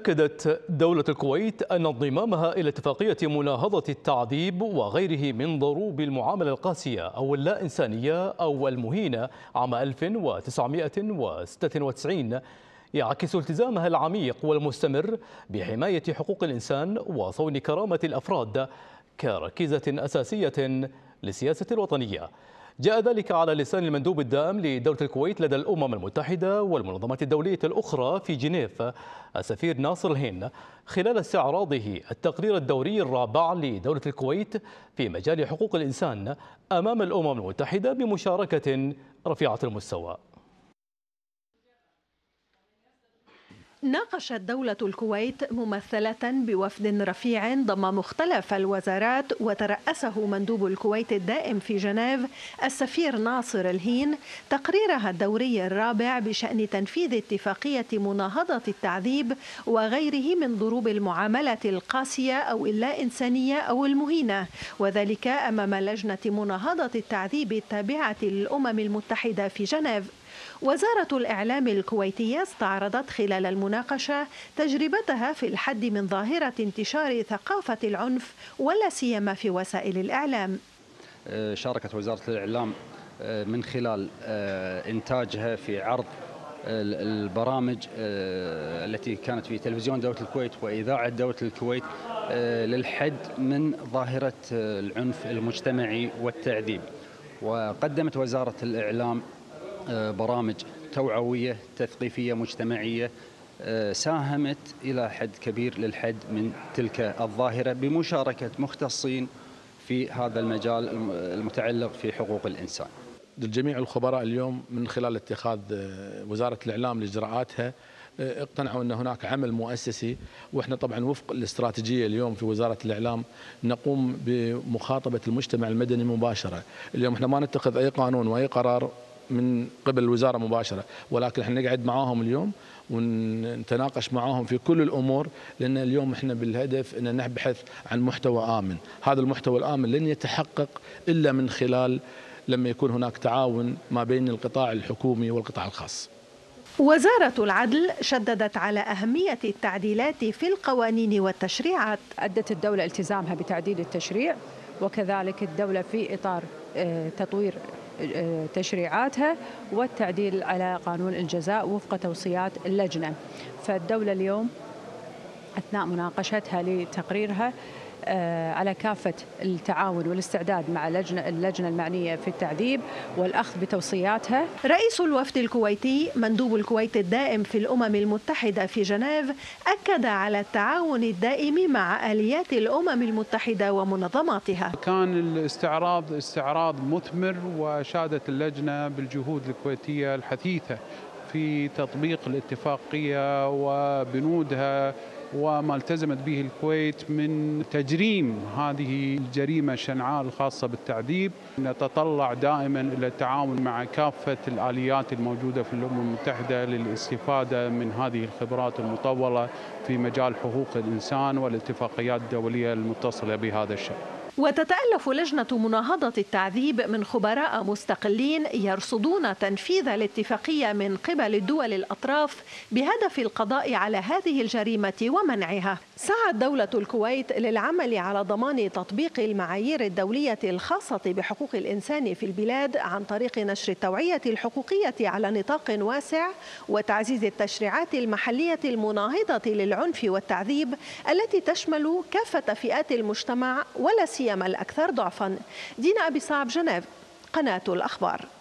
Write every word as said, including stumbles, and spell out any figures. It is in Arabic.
أكدت دولة الكويت أن انضمامها إلى اتفاقية مناهضة التعذيب وغيره من ضروب المعاملة القاسية أو اللا إنسانية أو المهينة عام ألف وتسعمائة وستة وتسعين يعكس التزامها العميق والمستمر بحماية حقوق الإنسان وصون كرامة الأفراد كركيزة أساسية للسياسة الوطنية. جاء ذلك على لسان المندوب الدائم لدولة الكويت لدى الأمم المتحدة والمنظمات الدولية الأخرى في جنيف السفير ناصر الهين خلال استعراضه التقرير الدوري الرابع لدولة الكويت في مجال حقوق الإنسان أمام الأمم المتحدة بمشاركة رفيعة المستوى. ناقشت دولة الكويت ممثلة بوفد رفيع ضم مختلف الوزارات وترأسه مندوب الكويت الدائم في جنيف السفير ناصر الهين تقريرها الدوري الرابع بشأن تنفيذ اتفاقية مناهضة التعذيب وغيره من ضروب المعاملة القاسية أو اللا إنسانية أو المهينة، وذلك أمام لجنة مناهضة التعذيب التابعة للأمم المتحدة في جنيف. وزارة الإعلام الكويتية استعرضت خلال المناقشة تجربتها في الحد من ظاهرة انتشار ثقافة العنف ولا سيما في وسائل الإعلام. شاركت وزارة الإعلام من خلال إنتاجها في عرض البرامج التي كانت في تلفزيون دولة الكويت وإذاعة دولة الكويت للحد من ظاهرة العنف المجتمعي والتعذيب. وقدمت وزارة الإعلام برامج توعوية تثقيفية مجتمعية ساهمت إلى حد كبير للحد من تلك الظاهرة بمشاركة مختصين في هذا المجال المتعلق في حقوق الإنسان. جميع الخبراء اليوم من خلال اتخاذ وزارة الإعلام لإجراءاتها اقتنعوا أن هناك عمل مؤسسي، وإحنا طبعا وفق الاستراتيجية اليوم في وزارة الإعلام نقوم بمخاطبة المجتمع المدني مباشرة. اليوم إحنا ما نتخذ أي قانون وأي قرار من قبل الوزارة مباشرة، ولكن احنا نقعد معاهم اليوم ونتناقش معاهم في كل الأمور، لأن اليوم احنا بالهدف أن نبحث عن محتوى آمن. هذا المحتوى الآمن لن يتحقق إلا من خلال لما يكون هناك تعاون ما بين القطاع الحكومي والقطاع الخاص. وزارة العدل شددت على أهمية التعديلات في القوانين والتشريعات. أدت الدولة التزامها بتعديل التشريع، وكذلك الدولة في إطار تطوير تشريعاتها والتعديل على قانون الجزاء وفق توصيات اللجنة. فالدولة اليوم أثناء مناقشتها لتقريرها على كافة التعاون والاستعداد مع اللجنة المعنية في التعذيب والأخذ بتوصياتها. رئيس الوفد الكويتي مندوب الكويت الدائم في الأمم المتحدة في جنيف أكد على التعاون الدائم مع آليات الأمم المتحدة ومنظماتها. كان الاستعراض استعراض مثمر، وشادت اللجنة بالجهود الكويتية الحثيثة في تطبيق الاتفاقية وبنودها وما التزمت به الكويت من تجريم هذه الجريمة الشنعاء الخاصة بالتعذيب. نتطلع دائما إلى التعاون مع كافة الآليات الموجودة في الأمم المتحدة للاستفادة من هذه الخبرات المطولة في مجال حقوق الإنسان والاتفاقيات الدولية المتصلة بهذا الشأن. وتتألف لجنة مناهضة التعذيب من خبراء مستقلين يرصدون تنفيذ الاتفاقية من قبل الدول الأطراف بهدف القضاء على هذه الجريمة ومنعها. سعت دولة الكويت للعمل على ضمان تطبيق المعايير الدولية الخاصة بحقوق الإنسان في البلاد عن طريق نشر التوعية الحقوقية على نطاق واسع وتعزيز التشريعات المحلية المناهضة للعنف والتعذيب التي تشمل كافة فئات المجتمع ولا سيما الأكثر ضعفا. دينا أبي صعب، جنيف، قناة الأخبار.